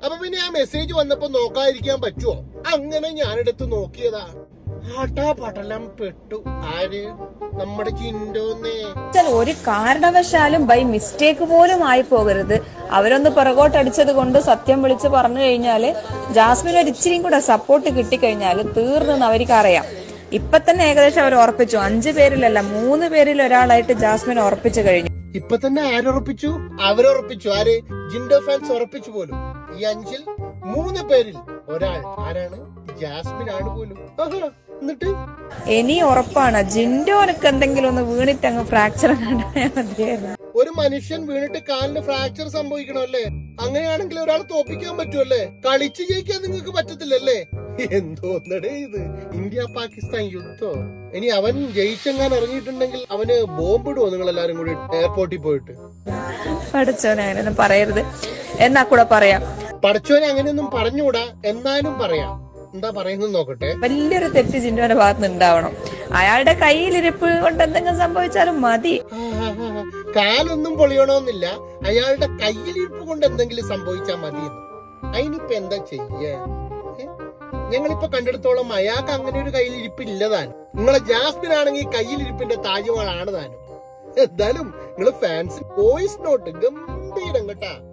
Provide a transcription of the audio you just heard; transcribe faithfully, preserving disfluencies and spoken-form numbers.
അപ്പൊ പിന്നെ ആ മെസ്സേജ് വന്നപ്പോ നോക്കാതിരിക്കാൻ പറ്റുമോ? അങ്ങനെ ഞാനെടുത്ത് നോക്കിയതാ. ആട്ടാ പടലം പെട്ടു. ആര്? നമ്മുടെ ചിന്തോന്നേ. ഒരു കാരണവശാലും ബൈ മിസ്റ്റേക്ക് പോലും ആയി പോകരുത്. അവരൊന്ന് പിറകോട്ടടിച്ചത് കൊണ്ട് സത്യം വിളിച്ച് പറഞ്ഞു കഴിഞ്ഞാല് ജാസ്മിൻ ഒരു ഇച്ചിരിയും കൂടെ സപ്പോർട്ട് കിട്ടിക്കഴിഞ്ഞാല് തീർന്നെന്ന് അവർക്ക് അറിയാം. ഇപ്പൊ തന്നെ ഏകദേശം അവർ ഉറപ്പിച്ചു. അഞ്ചു പേരിലല്ല മൂന്ന് പേരിൽ ഒരാളായിട്ട് ജാസ്മിൻ ഉറപ്പിച്ചു കഴിഞ്ഞു. ഇപ്പൊ തന്നെ ആരുറപ്പിച്ചു? അവരുറപ്പിച്ചു. ആര്? ജിൻഡോ ഫാൻസ് ഉറപ്പിച്ചു പോലും. ഈ അഞ്ചിൽ മൂന്ന് പേരിൽ ഒരാൾ ആരാണ്? ജാസ്മിൻ ആണ് പോലും. എന്നിട്ട് ഇനി ഉറപ്പാണ് ജിൻഡോനൊക്കെ എന്തെങ്കിലും ഒന്ന് വീണിട്ട് അങ്ങ് ഫ്രാക്ചർ മതിയായിരുന്നു. ഒരു മനുഷ്യൻ വീണിട്ട് കാലിന് ഫ്രാക്ചർ സംഭവിക്കണമല്ലേ? അങ്ങനെയാണെങ്കിൽ ഒരാൾ തോപ്പിക്കാൻ പറ്റുമല്ലേ? കളിച്ചു ജയിക്കാൻ നിങ്ങൾക്ക് പറ്റത്തില്ലല്ലേ? എന്തോന്നടേ ഇത്? ഇന്ത്യ പാകിസ്ഥാൻ യുദ്ധോ? ഇനി അവൻ ജയിച്ചെങ്ങാൻ ഇറങ്ങിയിട്ടുണ്ടെങ്കിൽ അവന് ബോംബിടുവോ നിങ്ങൾ എല്ലാരും കൂടി എയർപോർട്ടിൽ പോയിട്ട്? പഠിച്ചോനെ അങ്ങനെയൊന്നും പറയരുത് എന്നാ കൂടെ പറയാം. പഠിച്ചോനെ അങ്ങനെയൊന്നും പറഞ്ഞുകൂടാ, എന്നാലും പറയാം. എന്താ പറയുന്നത് നോക്കട്ടെ. വലിയൊരു തെറ്റ് ജിൻഡോന്റെ ഭാഗത്ത് ഉണ്ടാവണം. അയാളുടെ കയ്യിലിരിപ്പ് കൊണ്ട് എന്തെങ്കിലും സംഭവിച്ചാലും മതി. കാലൊന്നും പൊളിയണമെന്നില്ല, അയാളുടെ കയ്യിലിരിപ്പ് കൊണ്ട് എന്തെങ്കിലും സംഭവിച്ചാൽ മതി. അതിനിപ്പോ എന്താ ചെയ്യ? ഞങ്ങളിപ്പോ കണ്ടെടുത്തോളം അയാൾക്ക് അങ്ങനെ ഒരു കയ്യിലിരിപ്പില്ല താനും. നിങ്ങളെ ജാസ്മിൻ ആണെങ്കിൽ കയ്യിലിരിപ്പിന്റെ താജ്മഹലാണ് താനും. എന്തായാലും നിങ്ങള് ഫാൻസ് വോയിസ് നോട്ട് ഗംഭീരം കേട്ടാ.